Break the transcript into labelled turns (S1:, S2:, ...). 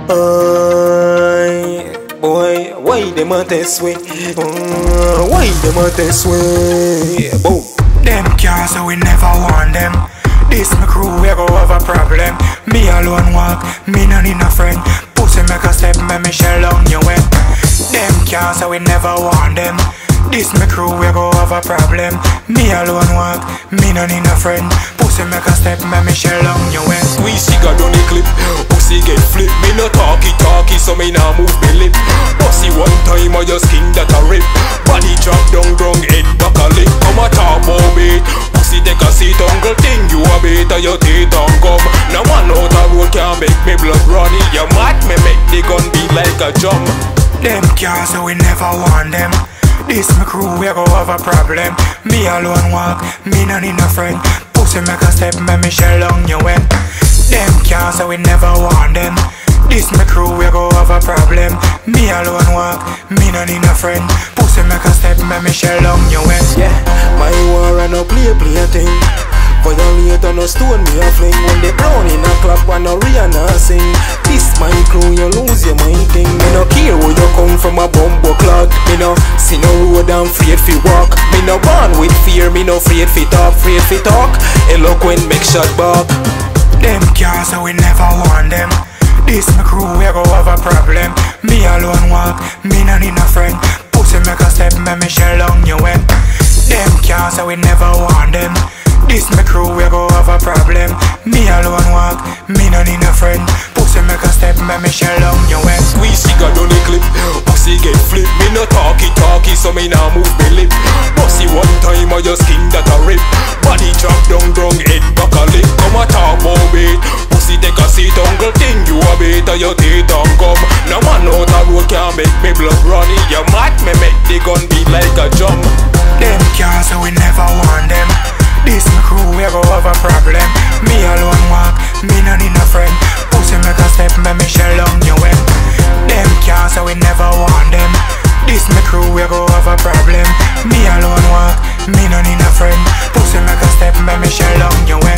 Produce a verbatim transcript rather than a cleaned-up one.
S1: Ay, boy, why them a test way? Uh, why them a test way? Boom.
S2: Them can't, so we never want them. This my crew, we go have a problem. Me alone walk, me no need no friend. Pussy make a step, me me shell on your way. Them can't, so we never want them. This my crew, we go have a problem. Me alone walk, me no need no friend. Pussy make a step, me me shell on your way.
S3: Squeeze cigar down the clip, pussy get flip. Me no talky talky, so me nah move me lip. Pussy one time or your skin that a rip. Body drop down, drunk head back a lick. Come a talk about it. Pussy take a seat, uncle thing you a bit of your teeth on come. Now one out a road can't make me blood runny. You mad me make the gun be like a drum.
S2: Them can't, so we never want them. This my crew, we go have a problem. Me alone walk, me no need no friend. Pussy make a step, me me shell on your way. Them can't, so we never want them. This my crew, we go have a problem. Me alone walk, me no need no friend. Pussy make a step, me me shell on your way.
S1: Yeah, my war and no play play thing. Violate on no stone me a fling. When they brown in a clap and no Rihanna sing. This my crew, you lose your mind thing. Me no care where you come from a bumbo clock. Me no see no road and afraid fi walk. Me no born with fear, me no afraid fi talk. Afraid fi talk, eloquent make shot back.
S2: Them can't, so we never want them. This my crew, we go have a problem. Me alone walk, me no need no friend. Pussy make a step, me me shell on your way. Them can't, so we never want them. This my crew, we go have a problem. Me alone walk, me no need no friend. Pussy make a step, me me shell on your way.
S3: Squeeze cigar down the clip, pussy get flip. Me no talky talky, so me nah move me lip. Pussy one time or your skin that a rip. Body drop down, drunk head back a lick. Come a talk about it. Pussy take a seat, uncle thing you a bit of your teeth on come. Now man out a road can't make me blood runny. You mad me make the gun beat like a drum.
S2: Them can't, so we never want them. This my crew, we go have a problem. Me alone walk, me no need no friend. Pussy make a step, me me shell on your way. Them can't, so we never want them. This my crew, we go have a problem. Me alone walk, me no need no friend. Pussy make a step, me me shell on your way.